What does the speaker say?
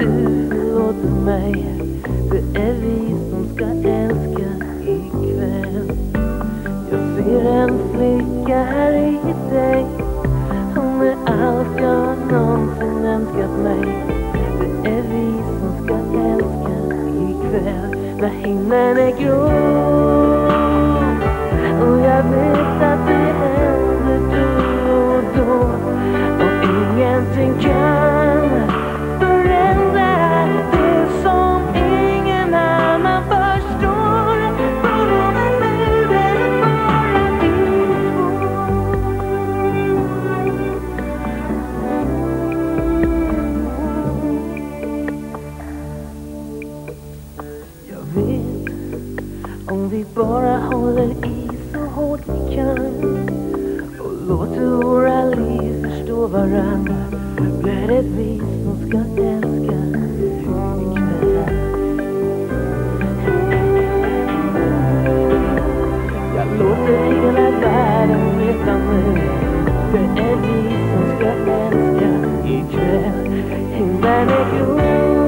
du förlåter mig. Det är vi som ska älska ikväll. Jag ser en flicka här i dig. Hon är allt jag någonsin önskat mig. Det är vi som ska älska ikväll. När himlen är grå och jag vet att det händer då och då. Och ingenting kan förändra det som ingen annan förstår. Från en nu är det bara vi två. Jag vet, om vi bara håller i så hårt vi kan och låter våra liv förstå varandra, blir det vi som ska älska ikväll. Jag låter hela världen veta nu, det är vi som ska älska ikväll. Himlen är grå